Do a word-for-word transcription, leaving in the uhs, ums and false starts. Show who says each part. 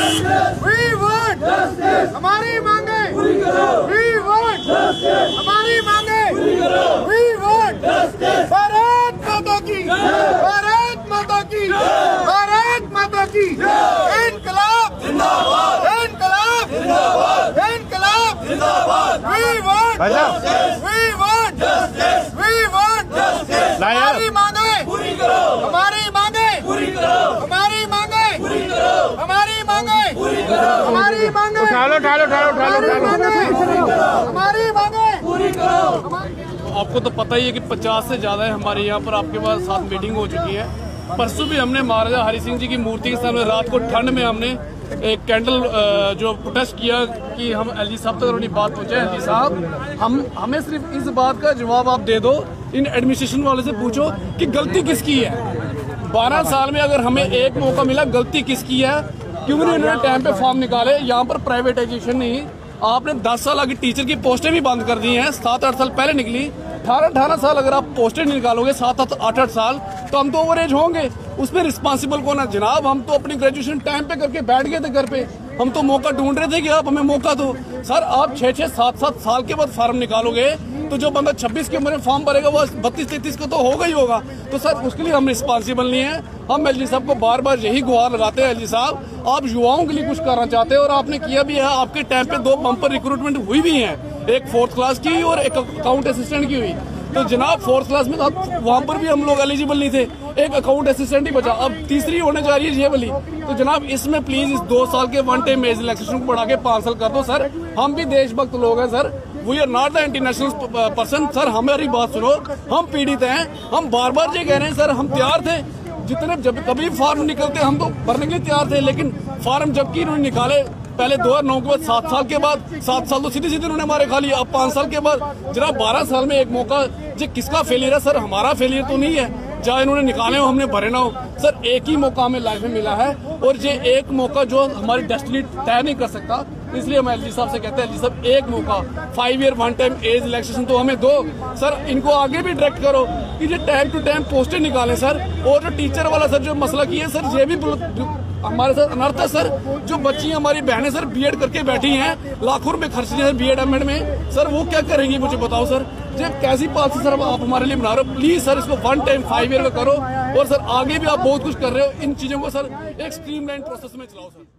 Speaker 1: We want हमारी मांगे we want हमारी मांगे वी वांट भारत माता की भारत माता की भारत माता की इनकलाब जिंदाबाद इनकलाब जिंदाबाद इनकलाब जिंदाबाद we want we want we want हमारी मांगे पूरी करो हमारी मांगे पूरी करो हमारी मांगे पूरी करो हमारी मांगे पूरी करो हमारी मांगे
Speaker 2: उठा लो उठा लो उठा लो उठा लो
Speaker 1: हमारी मांगे पूरी करो।
Speaker 3: आपको तो पता ही है कि पचास से ज्यादा है हमारे यहाँ पर आपके पास साथ मीटिंग हो चुकी है। परसों भी हमने महाराजा हरि सिंह जी की मूर्ति के सामने रात को ठंड में हमने एक कैंडल जो प्रोटेस्ट किया कि हम एलजी साहब तक अपनी बात पहुंचे। एलजी साहब हम हमें सिर्फ इस बात का जवाब आप दे दो, इन एडमिनिस्ट्रेशन वाले से पूछो कि गलती किसकी है। बारह साल में अगर हमें एक मौका मिला, गलती किसकी है? क्यों नहीं इन्होंने टाइम पे फॉर्म निकाले? यहाँ पर प्राइवेटाइजेशन नहीं, आपने दस साल आगे टीचर की पोस्टें भी बंद कर दी हैं। सात आठ साल पहले निकली, अठारह अठारह साल अगर आप पोस्टें निकालोगे सात आठ आठ आठ साल तो हम तो ओवर एज होंगे। उसमें रिस्पॉन्सिबल कौन है जनाब? हम तो अपनी ग्रेजुएशन टाइम पे करके बैठ गए थे घर पे, हम तो मौका ढूंढ रहे थे कि आप हमें मौका दो। सर आप छह छह सात सात साल के बाद फॉर्म निकालोगे तो जो बंदा छब्बीस की उम्र में फॉर्म भरेगा वो बत्तीस तैतीस को तो होगा ही होगा। तो सर उसके लिए हम रिस्पॉन्सिबल नहीं है। हम एलजी साहब को बार बार यही गुहार लगाते हैं, एलजी साहब आप युवाओं के लिए कुछ करना चाहते हैं और आपने किया भी है। आपके टाइम पे दो बम्पर रिक्रूटमेंट हुई भी है, एक फोर्थ क्लास की और एक अकाउंट असिस्टेंट की हुई। तो जनाब फोर्थ क्लास में वहां पर भी हम लोग एलिजिबल नहीं थे, एक अकाउंट असिस्टेंट ही बचा, अब तीसरी होने जा रही है ये वाली। तो जनाब इसमें प्लीज इस दो साल के वन टाइम एज रिलैक्सेशन को बढ़ा के पांच साल कर दो सर। हम भी देशभक्त लोग हैं sir, we are not the international person. Sir हमारी बात सुनो, हम पीड़ित हैं, हम बार बार ये कह रहे हैं सर हम तैयार थे, जितने जब कभी फॉर्म निकलते हम तो भरने के लिए तैयार थे। लेकिन फॉर्म जबकि इन्होंने निकाले पहले दो हजार नौ के बाद सात साल के बाद, सात साल तो सीधे सीधे उन्होंने हमारे खा लिया। अब पांच साल के बाद जनाब बारह साल में एक मौका, ये किसका फेलियर है सर? हमारा फेलियर तो नहीं है, चाहे इन्होंने निकाले हो हमने भरे ना हो। सर एक ही मौका हमें लाइफ में मिला है और ये एक मौका जो हमारी डेस्टिनी तय नहीं कर सकता। इसलिए हम एलजी साहब से कहते हैं एलजी साहब एक मौका, five year one time as election तो हमें दो सर। इनको आगे भी डायरेक्ट करो कि ये टाइम टू टाइम पोस्टें निकालें सर। और जो टीचर वाला सर जो मसला किया सर, ये भी हमारे साथ अनर्थ है सर। जो बच्ची हमारी बहनें सर बीएड करके बैठी हैं, लाखों रुपए खर्च रही है बीएड एमएड में, सर वो क्या करेंगी मुझे बताओ सर। ये कैसी पॉलिसी सर आप हमारे लिए बना रहे हो? प्लीज सर इसको वन टाइम फाइव ईयर का करो और सर आगे भी आप बहुत कुछ कर रहे हो। इन चीजों को सर एक स्ट्रीमलाइन प्रोसेस में चलाओ सर।